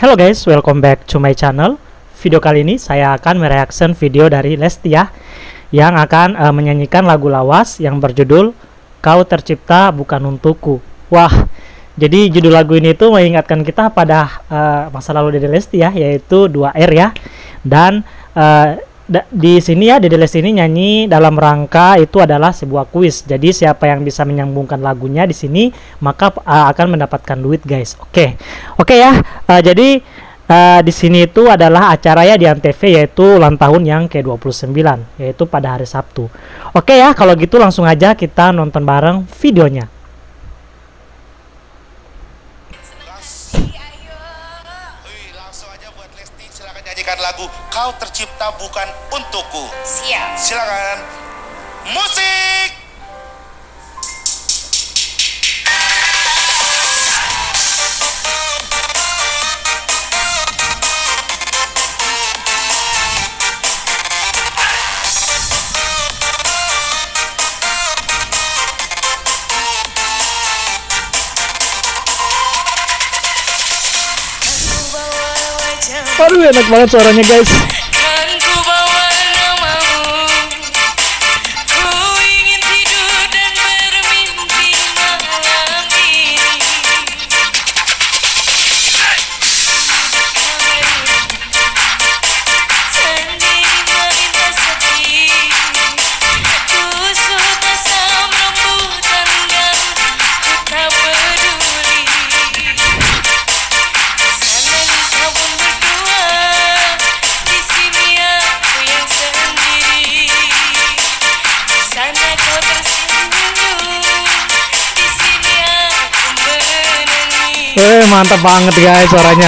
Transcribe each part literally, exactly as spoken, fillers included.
Hello guys, welcome back to my channel. Video kali ini saya akan mereaction video dari Lesti ya, yang akan uh, menyanyikan lagu lawas yang berjudul Kau Tercipta Bukan Untukku. Wah, jadi judul lagu ini tuh mengingatkan kita pada uh, masa lalu Dede Lesti ya, yaitu dua R ya. Dan uh, di sini ya Dede Lesti ini nyanyi dalam rangka itu adalah sebuah kuis. Jadi siapa yang bisa menyambungkan lagunya di sini maka uh, akan mendapatkan duit guys. Oke, okay. oke okay, ya. Uh, jadi uh, di sini itu adalah acara ya di Antv, yaitu ulang tahun yang ke dua puluh sembilan, yaitu pada hari Sabtu. Oke okay ya, kalau gitu langsung aja kita nonton bareng videonya. Nyanyikan lagu Kau Tercipta Bukan Untukku. Siap. Silakan. Musik. Aduh, enak banget suaranya guys. Eh, mantap banget guys suaranya.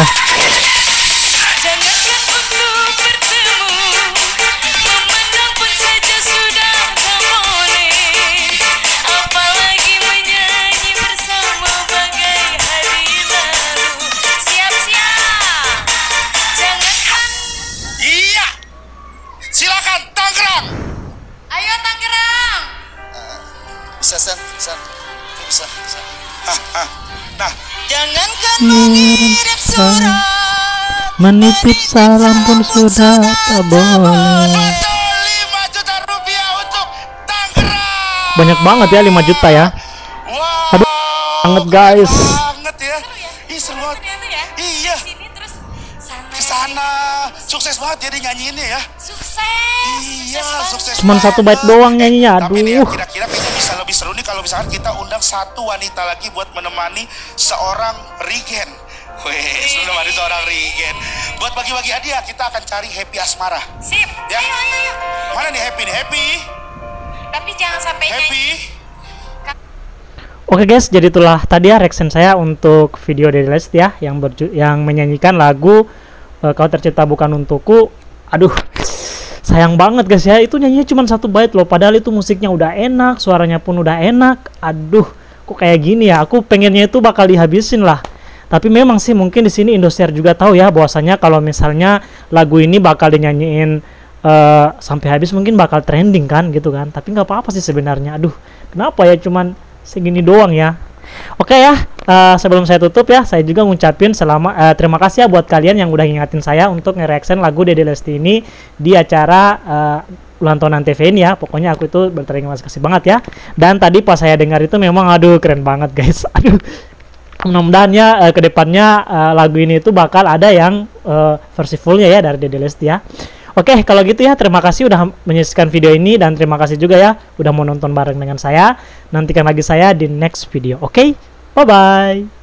Iya. Silakan Tangerang. Ayo Tangerang. Bisa, San, San. Bisa, bisa. Hah, hah. Nah, jangankan mengirim surat, menitip salam pun sudah tak boleh. lima juta rupiah untuk Tangerang. Banyak banget ya, lima juta ya. Wow. Aduh, banget guys. Banget ya. Ih, seru banget. Ternyata ya. Iya. Sini terus sana. Ke sana. Sukses banget jadi nyanyiinnya ya. Sukses. Iya, sukses. Cuman banget. satu bait doang nyanyinya. Tapi nih ya, Aduh. kira-kira kayaknya bisa lebih seru nih kalau misalkan kita undang satu wanita lagi buat menemani seorang Regen. Weh, sebelum ada seorang Regen. Buat bagi-bagi hadiah, kita akan cari Happy Asmara. Sip. Ya. Ayo ayo ayo. Mana nih Happy nih? Happy? Tapi jangan sampai nyanyi. Happy? Oke guys, jadi itulah tadi ya reaction saya untuk video Dede Lesti ya, yang berju yang menyanyikan lagu uh, Kau Tercipta Bukan Untukku. Aduh, sayang banget guys ya, itu nyanyinya cuma satu bait loh, padahal itu musiknya udah enak, suaranya pun udah enak. Aduh, kok kayak gini ya? Aku pengennya itu bakal dihabisin lah. Tapi memang sih mungkin di sini Indosiar juga tahu ya bahwasanya kalau misalnya lagu ini bakal dinyanyiin uh, sampai habis mungkin bakal trending kan gitu kan. Tapi nggak apa-apa sih sebenarnya. Aduh, kenapa ya cuman segini doang ya? Oke ya, uh, sebelum saya tutup ya, saya juga ngucapin selama uh, terima kasih ya buat kalian yang udah ngingatin saya untuk nge-reaction lagu Dede Lesti ini di acara uh, ulang tahun Antv ini ya. Pokoknya aku itu berterima kasih banget ya. Dan tadi pas saya dengar itu memang aduh keren banget guys. Aduh, mudah-mudahan ya uh, kedepannya uh, lagu ini itu bakal ada yang uh, versi fullnya ya dari Dede Lesti ya. Oke, kalau gitu ya, terima kasih udah menyaksikan video ini, dan terima kasih juga ya udah mau nonton bareng dengan saya. Nantikan lagi saya di next video. Oke, bye-bye.